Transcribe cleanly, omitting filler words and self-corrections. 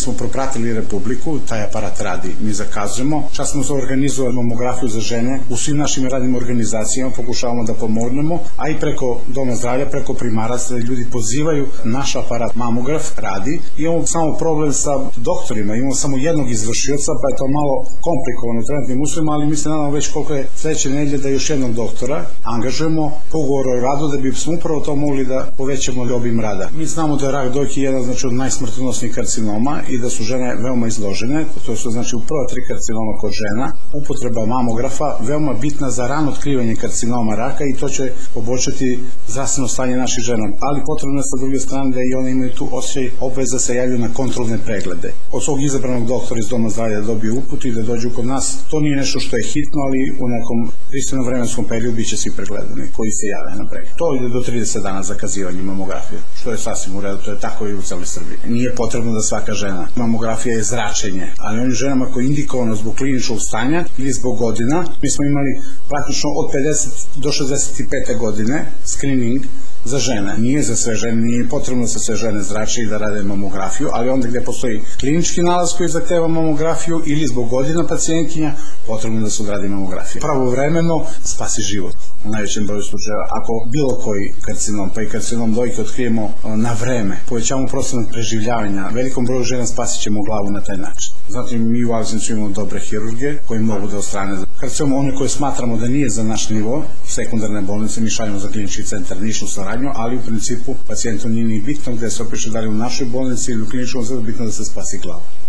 smo propratili Republiku, taj aparat radi, mi zakazujemo. Čas smo organizovali mamografiju za žene, u svim našim radnim organizacijama pokušavamo da pomognemo, a i preko Doma zdravlja, preko primaraca, ljudi pozivaju, naš aparat mamograf radi. Imamo samo problem sa doktorima, imamo samo jednog izvršioca, pa je to malo komplikovano u trenutnim uslovima, ali mi se nadamo već koliko je sledeće nedelje da još jednog doktora angažujemo po ugovoru o radu da bi smo upravo to mogli da povećamo obim rada. Mi znamo da je rak dojke jedan od najsmrtonosnih karcinoma i da su žene veoma izložene, to su u prva 3 karcinoma kod žena. Upotreba mamografa veoma bitna za rano otkrivanje karcinoma raka i to će poboljšati zdravstveno stanje naših žena, ali potrebno je sa druge strane da i one imaju tu osjećaj obveza se javljaju na kontrolne preglede. Od svog izabranog doktora iz Doma zdravlja da dobiju uput i da dođu kod nas. To nije nešto što je hitno, ali u nekom pristojnom vremenskom periodu biće svi pregledani koji se jave na pregled. To ide do 30 dana zakazivanje mamografije, što je sasvim u redu, to je tako i u celoj Srbiji. Nije potrebno da svaka žena. Mamografija je zračenje, ali onim ženama koji je indikovano zbog kliničkog stanja ili zbog godina, mi smo imali praktično od 50 do 65. godine screening za žene. Nije za sve žene, nije potrebno da se sve žene zrače i da rade mamografiju, ali onda gde postoji klinički nalaz koji zahteva mamografiju ili zbog godina pacijentkinja, potrebno da se odradi mamografija. Pravovremeno spasi život u najvećem broju slučajeva. Ako bilo koji karcinom, pa i karcinom dojke otkrijemo na vreme, povećamo procenat preživljavanja, velikom broju žena spasit ćemo glavu na taj način. Zato mi u Aleksincu imamo dobre hirurge koji mogu da ostrane karcinom. One koje smatramo da nije za naš nivo, sekundarne bolnice, mi šaljemo za klinički centar Niš u saradnju, ali u principu pacijentu nije ni bitno gde se opiše, da li u našoj bolnici ili u kliničkom centru, bitno da se spasi glava.